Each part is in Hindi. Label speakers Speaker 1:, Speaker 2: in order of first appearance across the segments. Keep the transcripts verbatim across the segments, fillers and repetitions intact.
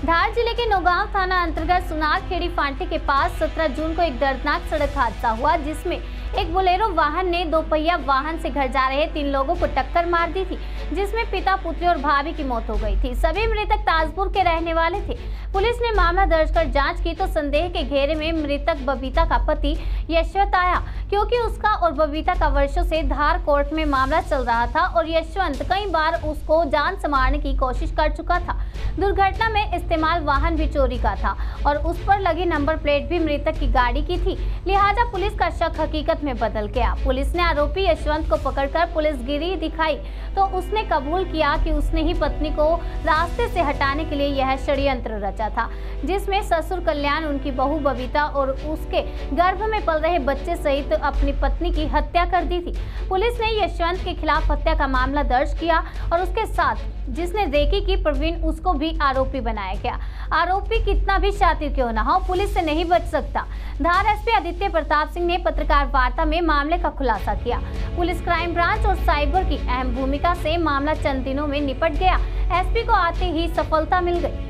Speaker 1: धार जिले के नौगांव थाना अंतर्गत सुनार खेड़ी फांटे के पास सत्रह जून को एक दर्दनाक सड़क हादसा हुआ, जिसमें एक बोलेरो वाहन ने दो पहिया वाहन से घर जा रहे तीन लोगों को टक्कर मार दी थी, जिसमें पिता, पुत्री और भाभी की मौत हो गई थी। सभी मृतक ताजपुर के रहने वाले थे। पुलिस ने मामला दर्ज कर जांच की तो संदेह के घेरे में मृतक बबीता का पति यशवंत आया, क्योंकि उसका और बबीता का वर्षों से धार कोर्ट में मामला चल रहा था और यशवंत कई बार उसको जान से मारने की कोशिश कर चुका था। दुर्घटना में इस्तेमाल वाहन भी चोरी का था और उस पर लगी नंबर प्लेट भी मृतक की गाड़ी की थी, लिहाजा पुलिस का शक हकीकत में बदल गया। पुलिस ने आरोपी यशवंत को पकड़कर पुलिसगिरी दिखाई तो उसने कबूल किया कि उसने ही पत्नी को रास्ते से हटाने के लिए यह षड्यंत्र रचा था, जिसमें ससुर कल्याण, उनकी बहू बबीता और उसके गर्भ में पल रहे बच्चे सहित अपनी पत्नी की हत्या कर दी थी। पुलिस ने यशवंत के खिलाफ हत्या का मामला दर्ज किया और उसके साथ जिसने रेकी की प्रवीण, उसको भी आरोपी बनाया गया। आरोपी कितना भी शातिर क्यों न हो, पुलिस से नहीं बच सकता। धार एसपी आदित्य प्रताप सिंह ने पत्रकार वार्ता में मामले का खुलासा किया। पुलिस क्राइम ब्रांच और साइबर की अहम भूमिका से मामला चंद दिनों में निपट गया। एसपी को आते ही सफलता मिल गई।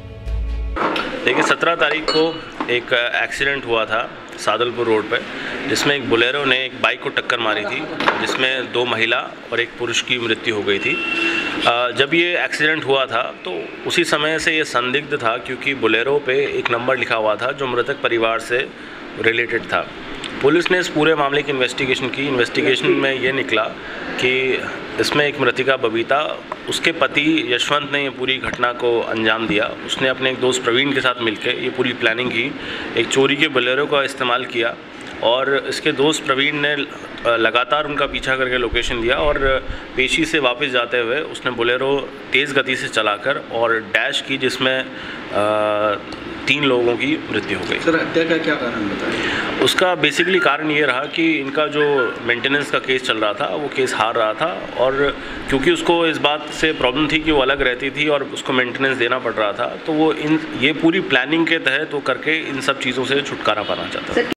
Speaker 2: देखिए, सत्रह तारीख को एक एक्सीडेंट हुआ था सादलपुर रोड पर, जिसमें एक बोलेरो ने एक बाइक को टक्कर मारी थी, जिसमें दो महिला और एक पुरुष की मृत्यु हो गई थी। जब ये एक्सीडेंट हुआ था तो उसी समय से ये संदिग्ध था, क्योंकि बोलेरो पे एक नंबर लिखा हुआ था जो मृतक परिवार से रिलेटेड था। पुलिस ने इस पूरे मामले की इन्वेस्टिगेशन की। इन्वेस्टिगेशन में ये निकला कि इसमें एक मृतिका बबीता, उसके पति यशवंत ने ये पूरी घटना को अंजाम दिया। उसने अपने एक दोस्त प्रवीण के साथ मिलकर ये पूरी प्लानिंग की, एक चोरी के बोलेरो का इस्तेमाल किया और इसके दोस्त प्रवीण ने लगातार उनका पीछा करके लोकेशन दिया और पेशी से वापस जाते हुए उसने बोलेरो तेज़ गति से चलाकर और डैश की, जिसमें तीन लोगों की मृत्यु हो गई।
Speaker 3: सर, हत्या का क्या कारण बताया?
Speaker 2: उसका बेसिकली कारण ये रहा कि इनका जो मेंटेनेंस का केस चल रहा था वो केस हार रहा था, और क्योंकि उसको इस बात से प्रॉब्लम थी कि वो अलग रहती थी और उसको मेंटेनेंस देना पड़ रहा था, तो वो इन ये पूरी प्लानिंग के तहत वो करके इन सब चीज़ों से छुटकारा पाना चाहता था।